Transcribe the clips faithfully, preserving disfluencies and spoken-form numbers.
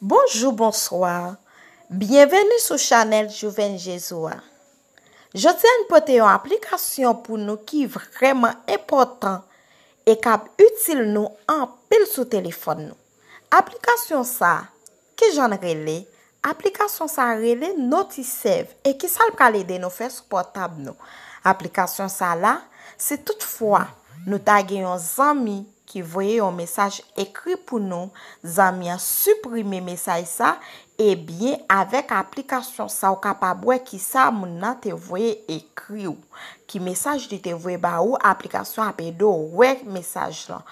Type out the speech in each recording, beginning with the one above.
Bonjour, bonsoir. Bienvenue sur Chanel Jouven Jésus. Je tiens à porter une application pour nous qui est vraiment important et qui est utile nous en pile sur téléphone nous. Application ça, qui j'en relais, application ça relais Notisave et qui ça va aider nous faire sur portable nous. Application ça là, c'est toutefois nous taguer un ami qui voyait un message écrit pour nous, amis a supprimer message ça et bien avec application ça ou capable qui ça moun nan te voyé écrit ou qui message te voyé ba ou application a pédo ouais message là.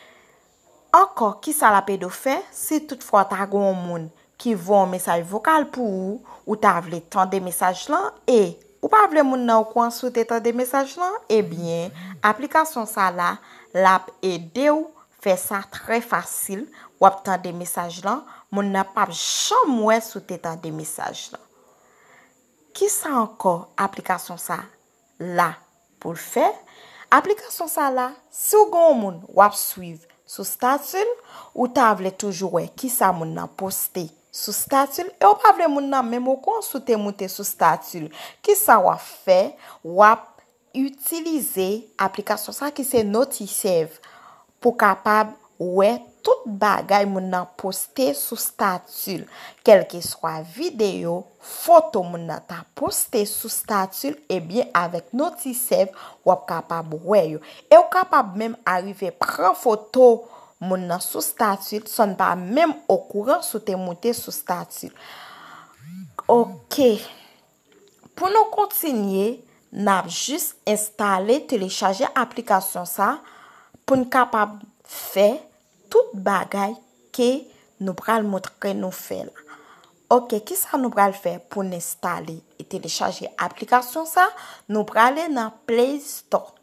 Encore qui ça la pédo fait si toutefois ta gon moun qui voit un message vocal pour ou ou ta vle tande message là et ou pas vle moun nan ou kon souhaite tande message là et bien application ça là l'a aider ou faire ça très facile ou attendre des messages là mon n'a pas jamais sous tête des messages là qui ça encore application ça là pour le faire application ça là si ou gon moun ou suivre sous statut ou ta vle toujours qui ça moun n'a posté sous statut et ou pas vle moun nan même ou kon sous te monter sous statut qui ça ou fait ou utiliser application ça qui c'est Notisave pour capable ouais toute bagay moun nan poster sous statut quel que soit vidéo photo moun nan ta poster sous statut et bien avec Notisave ou capable ouais yo et ou capable même arriver prendre photo moun nan sous statut son pas même au courant sous te monter sous statut. OK, pour nous continuer n'a juste installer télécharger application ça pour nous capable faire toute bagay que nous pral montrer nous faire là. OK, qui ça nous pral faire pour installer et télécharger application ça nous pral aller dans Play Store.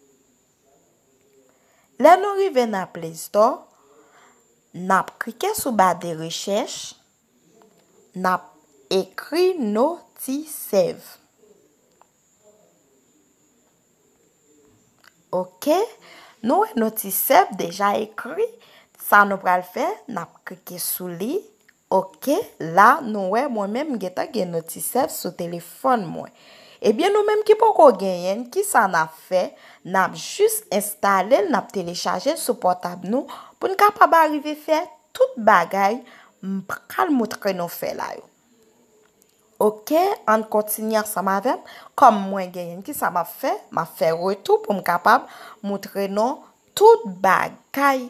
Là nous arriver dans Play Store, n'a cliquer sur barre de recherche, n'a écrit Notisave. OK, nous Notisave déjà écrit, ça nous va le faire, n'a cliquer sur lui. OK, là nous ouais moi-même geta gen Notisave sur téléphone moi. Et bien nous même qui poko gagner qui ça n'a fait, n'a juste installer, n'a télécharger sur portable nous pour nous capable arriver faire toute bagay m'pral montrer nous faire là yo. OK, on continue ensemble avec comme moi gagne qui ça m'a fait, m'a fait retour pour me capable montrer non toute bagay.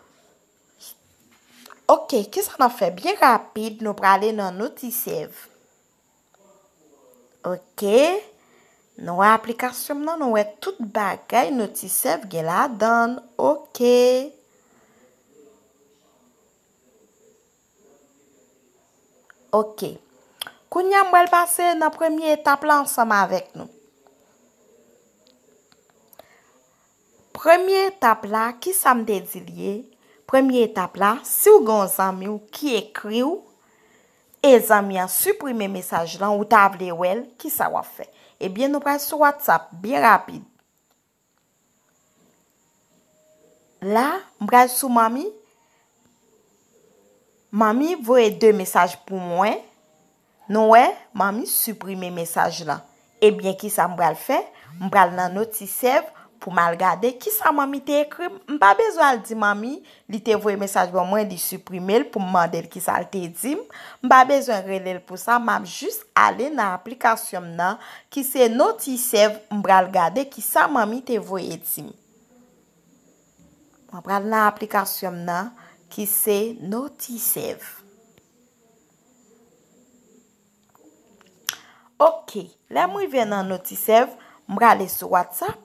OK, qui ça m'a fait bien rapide nous pour aller dans Notisave. OK, nous application non nous est toute bagay Notisave gen la donne. OK. OK. Kounya m'bral passer dans première étape là ensemble avec nous. Première étape là, qui ça me dit lié? Première étape là, si ou gon zami ou qui écrit ou et zami a supprimer message là ou table wel, qui ça va faire? Eh bien nous pral sur WhatsApp bien rapide. Là, m'bral sur mami. Mami voye deux messages pour moi. Non ouais, mami supprimer message là. Eh bien qui ça m'bral fait? M'bral dans Notisave pour mal regarder qui ça mami t'é écrit. M'pas besoin de dire mami, li te voye message pour moi di supprimer pour me demander qui ça te dit. M'pas besoin relève pour ça, m'a juste aller dans application là qui c'est Notisave, m'bral regarder qui ça mami te voye dit. M'bral dans application là qui c'est Notisave. OK, là moi viens dans Notisave, m'bral aller sur WhatsApp.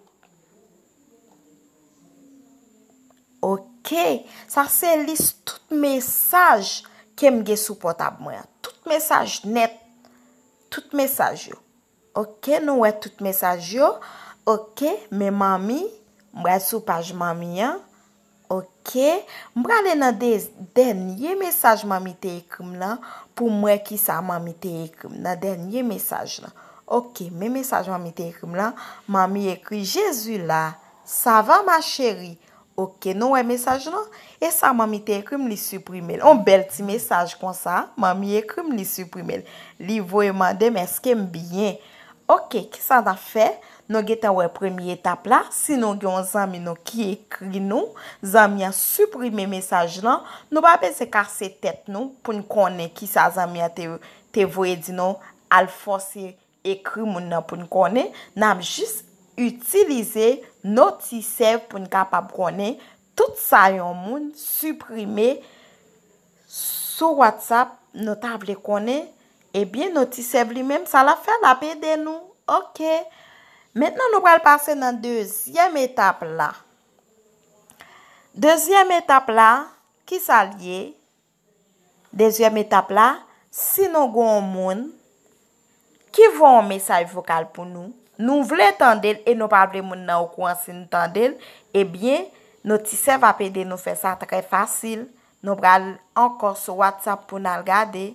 OK, ça c'est liste tout message que m'gè sous portable moi. Tout message net, tout message yo. OK, nous ouais tout message yo. OK, mais mami, m'bral sur page mami hein. OK, m'bral aller dans des dernier message mami te écrit là pour moi qui ça mami te écrit dans dernier message là. OK, mes messages mami te écrit là, mami écrit Jésus là, ça va ma chérie. Ok, nou wè message nan? E sa mami te ekrim li suprimel. On bel ti message kon sa, mami ekrim li suprimel. Li voye mande eske m bien. Ok, ki sa da fe? Nou geta wè premi etap la. Si nou gen zami nou ki ekri nou, zami a suprime message nan, nou ba pe se kase tet nou pou n konen ki sa zami a te, te voye di nou al force ekri moun nan pou n konen. Nam jis utilize Noticev pou n kapab konen tout sa yon moun supprime sou WhatsApp nou ta vle konen. Ebyen Noticev li menm sa la fe la pede nou. Ok. Maintenant nou pral pase nan deuxième étape la. Deuxième étape la, ki sa liye? Deuxième étape la, si nou gon moun ki voun message vocal pou nou, nou vle tendel e nou pa vle moun nan ou kouan si nou tendel, ebyen, Noticev va pede nou fe sa tre fasil. Nou pral ankor sou WhatsApp pou nan gade.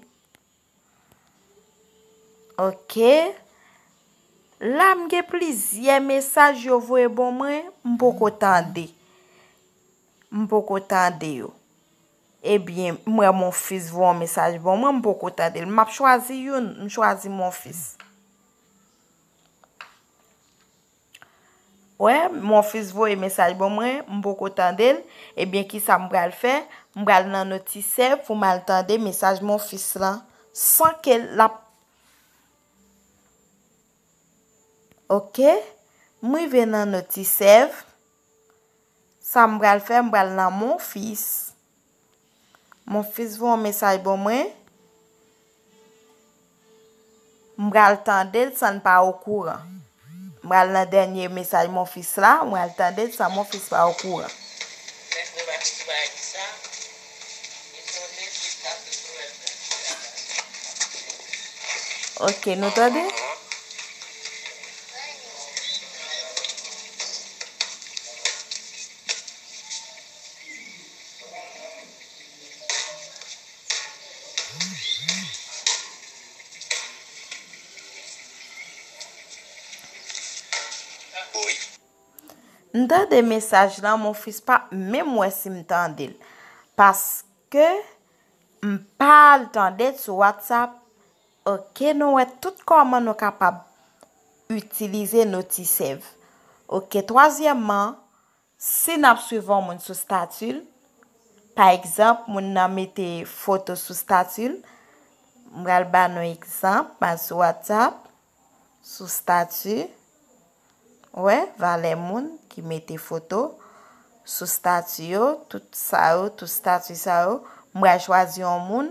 Ok. La mge plizye mesaj yo voye bon mwen, mpoko tende. Mpoko tende yo. Ebyen, mwen mon fils voye mesaj bon mwen, mpoko tende. Map chwazi yon, m chwazi mon fils. Ouais, mon fils voye mesaj bon mwen, mpoko tende. Ebyen, ki sa mbral fe? Mbral nan Noticev pou mal tende mesaj mon fils la. San ke la. Ok, mwen ven nan Noticev. Sa mbral fe, mbral nan mon fils. Mon fils voye mesaj bon mwen. Mbral tende san pa au courant. Mbral nan denye mesaj mon fils la, mbral tende san mon fils pa au courant. Ok, nou tande? Nda de mesaj la, mon fils pa, même moi si m'tendel. Parce que, m'parle tendel sur WhatsApp. Ok, nou wè tout comment nou kapab utiliser Noticev. Ok, troisièmement, si nap suivant moun sou statut, par exemple, moun nan mette photo sou statut, m'ral ba nou exemple, man sou WhatsApp, sou statut, ouais, vale moun ki mette photo sou statut yo, tout sa yo, tout statut sa yo, m'ral chwazi yon moun,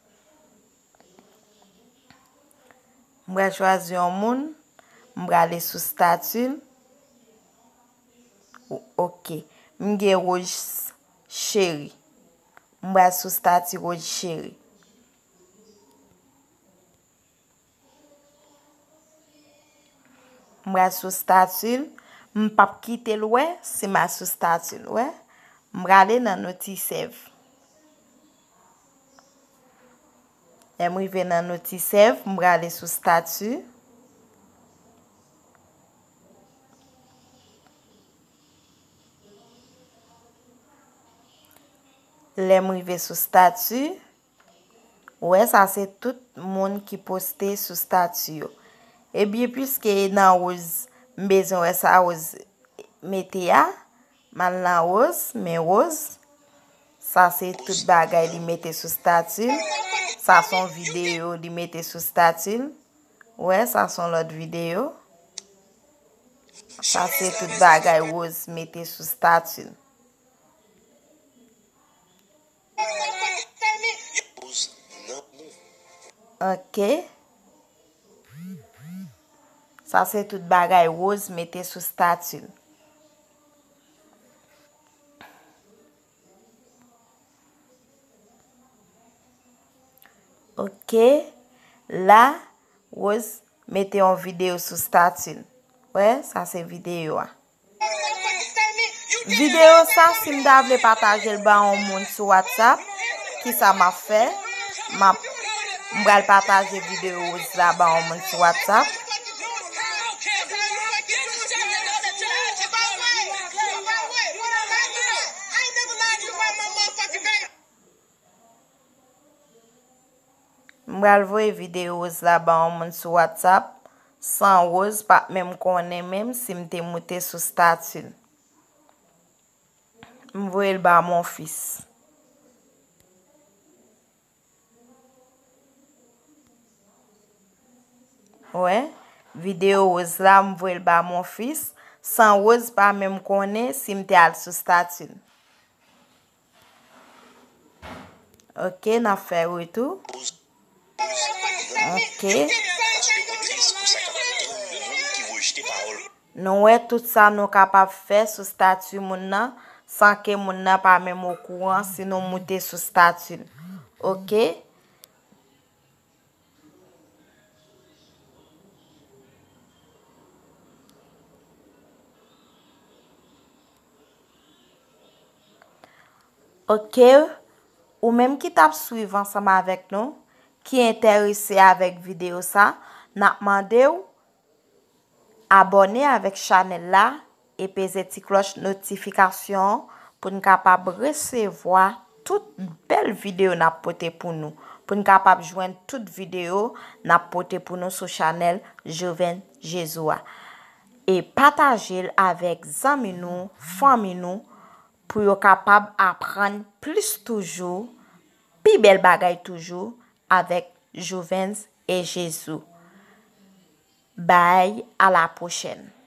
m'ral chwazi yon moun, m'ral le sou statut, ok, m'ge rouge chéri, m'ral sou statut rouge chéri. M'ral sou statut, m'pap kite l'ouè, si m'a sou statut, ouè, m'rale nan Noticev. E m'rive nan Noticev, m'rale sou statut. Le m'rive sou statut. Ouè, sa se tout moun ki poste sou statut yo. E biye pwiske nan ouz, mbezon wè sa ouz mette ya, man nan ouz, men ouz, sa se tout bagay li mette sou statut, sa son video li mette sou statut, wè, sa son lot video, sa se tout bagay ouz mette sou statut. Ok. Sa se tout bagay ouz mette sou statut. Ok. La, ouz mette yon video sou statut. Ouais, sa se video a. Video sa, si mda vle pataje l ba yon moun sou WhatsApp, ki sa ma fe, ma mbral pataje video ouz la ba yon moun sou WhatsApp. M'bral voye vidéo la ba on moun sur WhatsApp sans rose pas même connaît même si m'te monté sur statut. M'voye le ba mon fils. Ouais, vidéo rose là m'voye le ba mon fils sans rose pas même connaît si m'te al sur statut. OK, n'a fait retour. OK. Nous ouais tout ça nous capable faire sur statut moun nan sans que moun nan pas même au courant si nous monter sur statut. OK? OK, ou même qui t'a suivre ensemble avec nous, qui est intéressé avec vidéo ça, n'a demandé ou abonner avec channel là et peser petit cloche notification pour nous capable recevoir toute belle vidéo n'a porté pour nous, pour nous capable joindre toute vidéo n'a porté pour nous sur channel Joven Jesua et partager avec amis nous, famille nous pour yo capable apprendre plus toujours, plus belle bagaille toujours avec Joven et Jésus. Bye, à la prochaine.